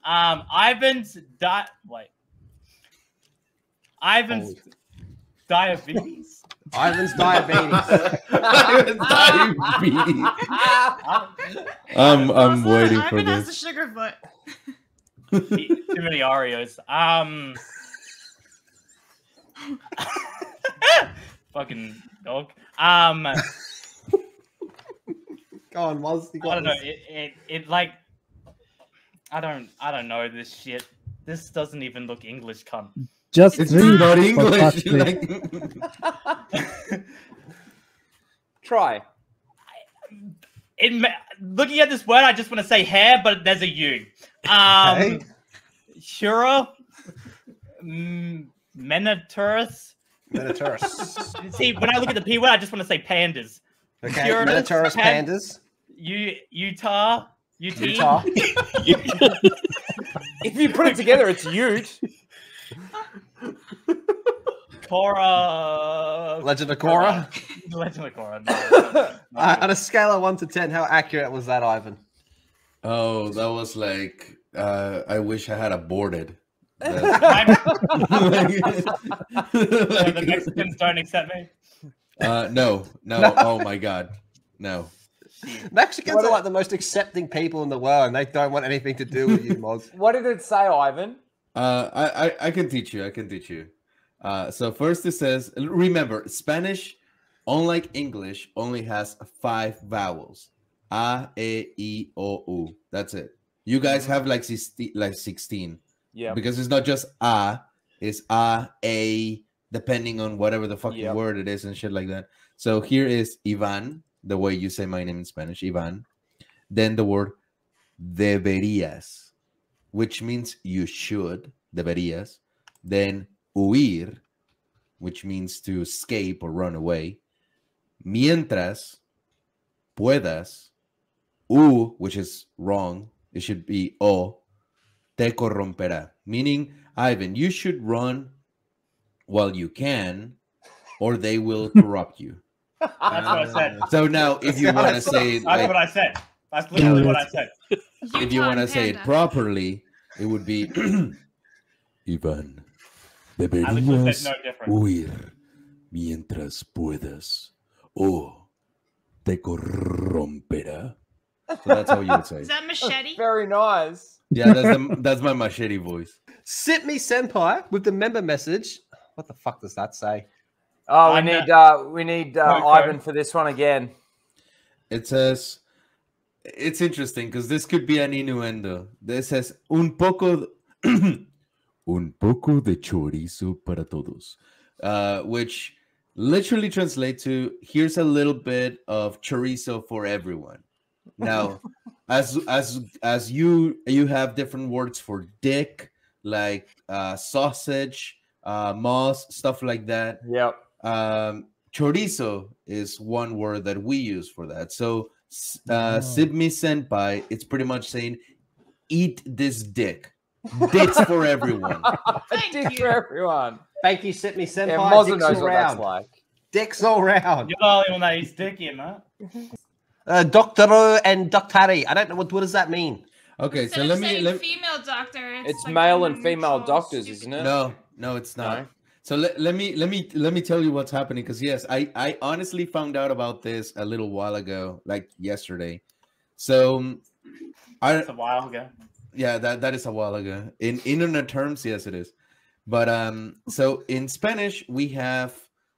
Ivan's Ivan's diabetes. Ivan's diabetes. Diabetes. I'm waiting for Ivan has this. the sugar foot. Too many Oreos. Fucking dog. Go on, Moz. You got I don't know. this. It like I don't know this shit. This doesn't even look English, cunt. Just It's read. not for English. fuck's sake. Like, Try. Looking at this word, I just want to say hair, but there's a U. Okay. Shura. Menotaurus. Menotaurus. See, when I look at the P word, I just want to say pandas. Okay, Purus, Menotaurus pandas. Utah. UT. Utah. If you put it together, it's Ute. Korra. Legend of Korra. Legend of Korra. No. On a scale of 1 to 10, how accurate was that, Ivan? oh, that was like I wish I had aborted. The Mexicans don't accept me. No. Oh my god, no. Mexicans are like the most accepting people in the world, and they don't want anything to do with you, Moz. What did it say, Ivan? I can teach you. I can teach you. So first it says, remember, Spanish, unlike English, only has 5 vowels. A, E, I, O, U. That's it. You guys have like 16. Yeah. Because it's not just A, it's A, depending on whatever the fucking word it is and shit like that. So here is Ivan, the way you say my name in Spanish, Ivan. Then the word deberías, which means you should, deberías. Then huir, which means to escape or run away. Mientras puedas, which is wrong. It should be o, te corromperá. Meaning, Ivan, you should run while you can, or they will corrupt you. That's what I said. So now, if you want to say it, That's what I said. That's literally what I said. if you want to say it properly, it would be Ivan, I literally deberías said no different. huir mientras puedas, o te corromperá. So that's how you would say Is it. that machete? Very nice. Yeah, that's my machete voice. Sit me senpai with the member message. What the fuck does that say? Oh, I'm we need Okay. Ivan for this one again. It says, it's interesting because this could be an innuendo. This says, un poco de chorizo para todos, which literally translates to, here's a little bit of chorizo for everyone. Now, as you have different words for dick, like sausage, moss, stuff like that. Yep. Chorizo is one word that we use for that. So Sibmi Senpai, it's pretty much saying, eat this dick. Dicks for everyone. Thank Dick you. for everyone. Thank you, Sit me senpai. Yeah, Mozza Dicks knows all what that's round. like. Dicks all round. You're the only one that eats dick here, man. Doctoro and doctari. I don't know what does that mean. Okay, so Instead let of me saying female doctor. It's like male I'm and female neutral, doctors, stupid isn't it? no, it's not. No? So let me tell you what's happening, because yes, I honestly found out about this a little while ago, like yesterday. So It's a while ago. yeah, that is a while ago. In internet terms, yes, it is. But so in Spanish we have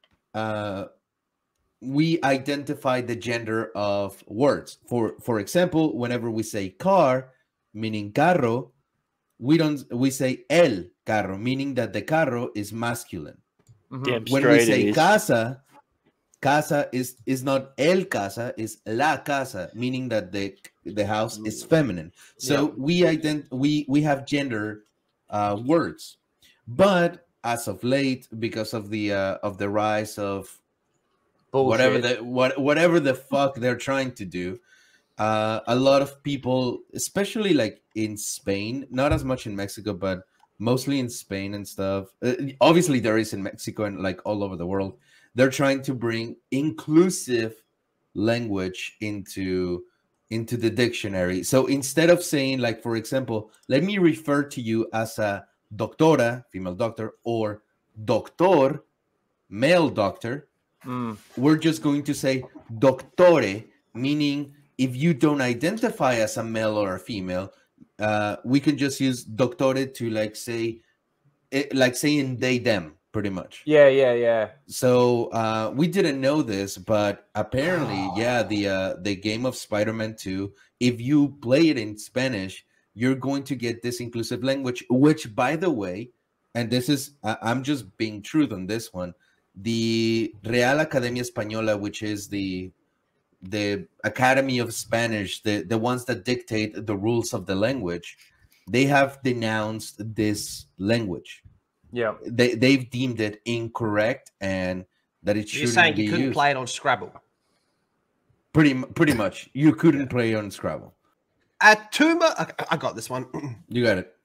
we identify the gender of words. For example, whenever we say car, meaning carro, we say el carro, meaning that the carro is masculine. Damn When straight we say it is. casa is not el casa, is la casa, meaning that the house is feminine. So we have gender words, but as of late, because of the rise of Bullshit. whatever the fuck they're trying to do, a lot of people, especially like in Spain, not as much in Mexico, but mostly in Spain and stuff. Obviously, there is in Mexico and like all over the world. They're trying to bring inclusive language into into the dictionary. So instead of saying, like, for example, let me refer to you as a doctora, female doctor, or doctor, male doctor, we're just going to say doctore, meaning if you don't identify as a male or a female, we can just use doctore to like say, like saying they, them, pretty much. Yeah. So we didn't know this, but apparently, yeah, the game of Spider-Man 2, if you play it in Spanish, you're going to get this inclusive language, which, by the way, and this is, I'm just being true on this one, the Real Academia Española, which is the Academy of Spanish, the ones that dictate the rules of the language, they have denounced this language. Yeah, they've deemed it incorrect and that it shouldn't be used. You're saying you couldn't play it on Scrabble? Pretty much, you couldn't play on Scrabble. Atuma, I got this one. You got it.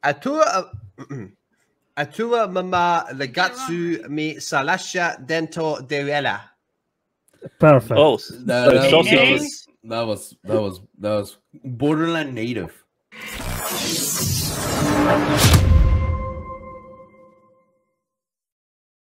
Atua mama legatsu mi salasha dentro deruela. Perfect. Oh, that was borderline native.